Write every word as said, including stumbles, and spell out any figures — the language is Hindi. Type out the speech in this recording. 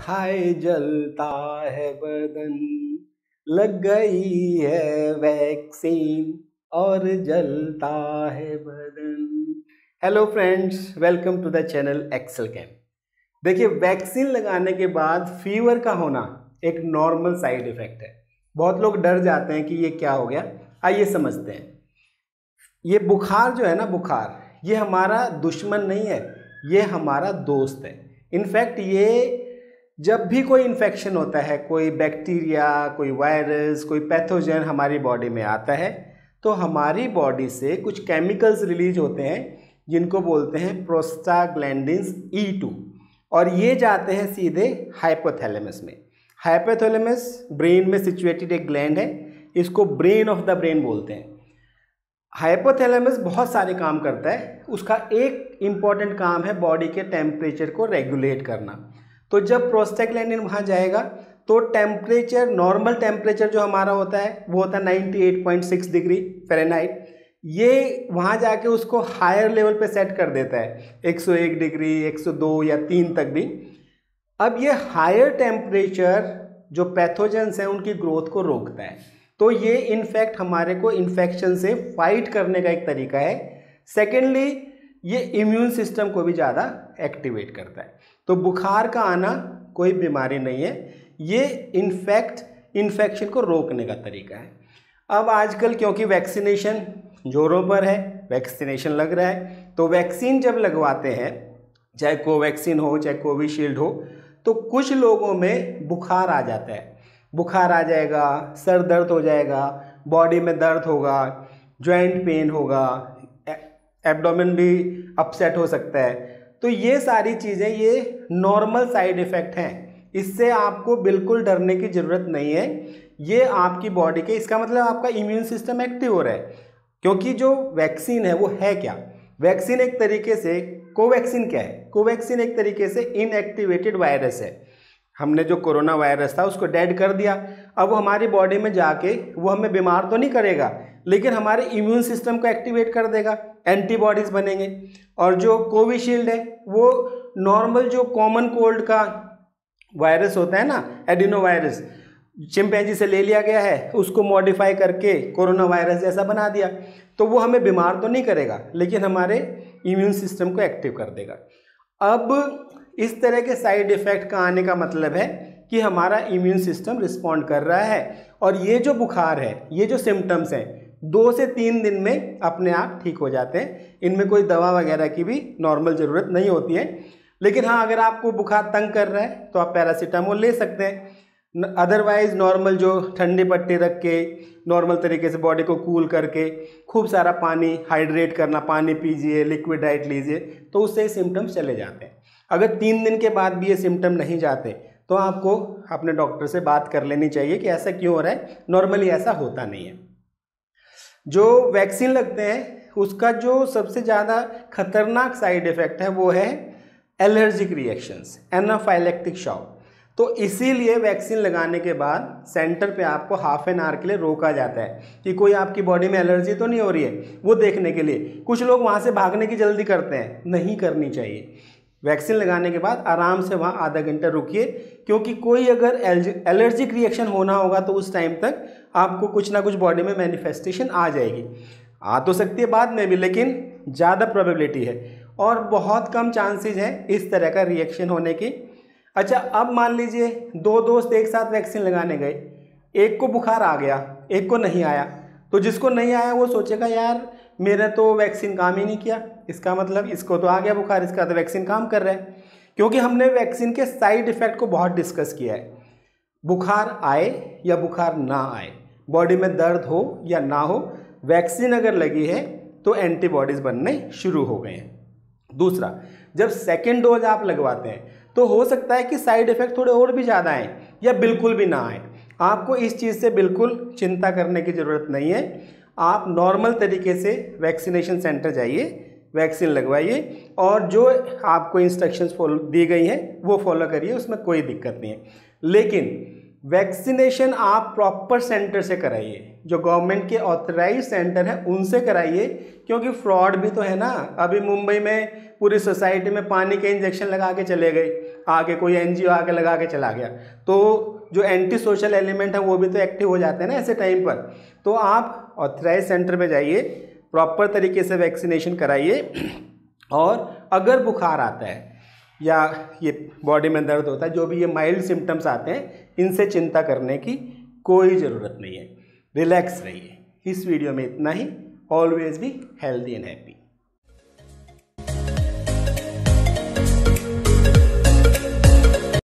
हाय जलता है बदन, लग गई है वैक्सीन और जलता है बदन। Hello friends, welcome to the channel Excel Camp. देखिए, वैक्सीन लगाने के बाद फीवर का होना एक नॉर्मल साइड इफेक्ट है। बहुत लोग डर जाते हैं कि ये क्या हो गया। आइए समझते हैं। ये बुखार जो है ना, बुखार ये हमारा दुश्मन नहीं है, ये हमारा दोस्त है। इनफैक्ट ये जब भी कोई इन्फेक्शन होता है, कोई बैक्टीरिया, कोई वायरस, कोई पैथोजन हमारी बॉडी में आता है, तो हमारी बॉडी से कुछ केमिकल्स रिलीज होते हैं जिनको बोलते हैं प्रोस्टाग्लैंडिन्स ई टू, और ये जाते हैं सीधे हाइपोथैलेमस में। हाइपोथैलेमस ब्रेन में सिचुएटेड एक ग्लैंड है, इसको ब्रेन ऑफ द ब्रेन बोलते हैं। हाइपोथैलेमस बहुत सारे काम करता है। उसका एक इम्पॉर्टेंट काम है बॉडी के टेम्परेचर को रेगुलेट करना। तो जब प्रोस्टाग्लैंडिन वहाँ जाएगा तो टेम्परेचर, नॉर्मल टेम्परेचर जो हमारा होता है वो होता है अट्ठानवे पॉइंट छह डिग्री फ़ारेनहाइट। ये वहाँ जाके उसको हायर लेवल पे सेट कर देता है, एक सौ एक डिग्री, एक सौ दो या तीन तक भी। अब ये हायर टेम्परेचर जो पैथोजेंस हैं उनकी ग्रोथ को रोकता है, तो ये इनफैक्ट हमारे को इन्फेक्शन से फाइट करने का एक तरीका है। सेकेंडली, ये इम्यून सिस्टम को भी ज़्यादा एक्टिवेट करता है। तो बुखार का आना कोई बीमारी नहीं है, ये इनफैक्ट इन्फेक्शन को रोकने का तरीका है। अब आजकल क्योंकि वैक्सीनेशन जोरों पर है, वैक्सीनेशन लग रहा है, तो वैक्सीन जब लगवाते हैं, चाहे कोवैक्सीन हो चाहे कोविशील्ड हो, तो कुछ लोगों में बुखार आ जाता है। बुखार आ जाएगा, सर दर्द हो जाएगा, बॉडी में दर्द होगा, जॉइंट पेन होगा, एब्डोमेन भी अपसेट हो सकता है। तो ये सारी चीज़ें ये नॉर्मल साइड इफ़ेक्ट हैं, इससे आपको बिल्कुल डरने की ज़रूरत नहीं है। ये आपकी बॉडी के, इसका मतलब आपका इम्यून सिस्टम एक्टिव हो रहा है। क्योंकि जो वैक्सीन है वो है क्या, वैक्सीन एक तरीके से, कोवैक्सीन क्या है, कोवैक्सीन एक तरीके से इनएक्टिवेटेड वायरस है। हमने जो कोरोना वायरस था उसको डेड कर दिया, अब वो हमारी बॉडी में जाके वो हमें बीमार तो नहीं करेगा, लेकिन हमारे इम्यून सिस्टम को एक्टिवेट कर देगा, एंटीबॉडीज़ बनेंगे। और जो कोविशील्ड है वो नॉर्मल जो कॉमन कोल्ड का वायरस होता है ना, एडिनो वायरस, चिंपैंजी से ले लिया गया है, उसको मॉडिफाई करके कोरोना वायरस जैसा बना दिया, तो वो हमें बीमार तो नहीं करेगा, लेकिन हमारे इम्यून सिस्टम को एक्टिव कर देगा। अब इस तरह के साइड इफ़ेक्ट का आने का मतलब है कि हमारा इम्यून सिस्टम रिस्पॉन्ड कर रहा है, और ये जो बुखार है, ये जो सिम्टम्स हैं, दो से तीन दिन में अपने आप ठीक हो जाते हैं। इनमें कोई दवा वगैरह की भी नॉर्मल ज़रूरत नहीं होती है। लेकिन हाँ, अगर आपको बुखार तंग कर रहा है तो आप पैरासीटामोल ले सकते हैं। अदरवाइज़ नॉर्मल जो ठंडी पट्टी रख के नॉर्मल तरीके से बॉडी को कूल करके खूब सारा पानी, हाइड्रेट करना, पानी पीजिए, लिक्विड डाइट लीजिए, तो उससे सिम्टम्स चले जाते हैं। अगर तीन दिन के बाद भी ये सिम्टम नहीं जाते तो आपको अपने डॉक्टर से बात कर लेनी चाहिए कि ऐसा क्यों हो रहा है। नॉर्मली ऐसा होता नहीं है। जो वैक्सीन लगते हैं उसका जो सबसे ज़्यादा खतरनाक साइड इफ़ेक्ट है वो है एलर्जिक रिएक्शंस, एनाफाइलेक्टिक शॉक। तो इसीलिए वैक्सीन लगाने के बाद सेंटर पे आपको हाफ एन आवर के लिए रोका जाता है कि कोई आपकी बॉडी में एलर्जी तो नहीं हो रही है, वो देखने के लिए। कुछ लोग वहाँ से भागने की जल्दी करते हैं, नहीं करनी चाहिए। वैक्सीन लगाने के बाद आराम से वहाँ आधा घंटा रुकिए, क्योंकि कोई अगर एलर्जिक रिएक्शन होना होगा तो उस टाइम तक आपको कुछ ना कुछ बॉडी में मैनिफेस्टेशन आ जाएगी। आ तो सकती है बाद में भी, लेकिन ज़्यादा प्रोबेबिलिटी है और बहुत कम चांसेस हैं इस तरह का रिएक्शन होने की। अच्छा, अब मान लीजिए दो दोस्त एक साथ वैक्सीन लगाने गए, एक को बुखार आ गया, एक को नहीं आया, तो जिसको नहीं आया वो सोचेगा यार मेरा तो वैक्सीन काम ही नहीं किया, इसका मतलब इसको तो आ गया बुखार, इसका तो वैक्सीन काम कर रहा है। क्योंकि हमने वैक्सीन के साइड इफ़ेक्ट को बहुत डिस्कस किया है। बुखार आए या बुखार ना आए, बॉडी में दर्द हो या ना हो, वैक्सीन अगर लगी है तो एंटीबॉडीज़ बनने शुरू हो गए हैं। दूसरा, जब सेकेंड डोज आप लगवाते हैं तो हो सकता है कि साइड इफ़ेक्ट थोड़े और भी ज़्यादा आएँ या बिल्कुल भी ना आए। आपको इस चीज़ से बिल्कुल चिंता करने की ज़रूरत नहीं है। आप नॉर्मल तरीके से वैक्सीनेशन सेंटर जाइए, वैक्सीन लगवाइए, और जो आपको इंस्ट्रक्शंस फॉलो दी गई हैं वो फॉलो करिए, उसमें कोई दिक्कत नहीं है। लेकिन वैक्सीनेशन आप प्रॉपर सेंटर से कराइए, जो गवर्नमेंट के ऑथराइज सेंटर है उनसे कराइए, क्योंकि फ्रॉड भी तो है ना। अभी मुंबई में पूरी सोसाइटी में पानी के इंजेक्शन लगा के चले गए, आगे कोई एनजीओ आके लगा के चला गया, तो जो एंटी सोशल एलिमेंट है वो भी तो एक्टिव हो जाते हैं ना ऐसे टाइम पर। तो आप ऑथराइज सेंटर में जाइए, प्रॉपर तरीके से वैक्सीनेशन कराइए, और अगर बुखार आता है या ये बॉडी में दर्द होता है, जो भी ये माइल्ड सिम्टम्स आते हैं, इनसे चिंता करने की कोई ज़रूरत नहीं है, रिलैक्स रहिए। इस वीडियो में इतना ही। Always be healthy and happy.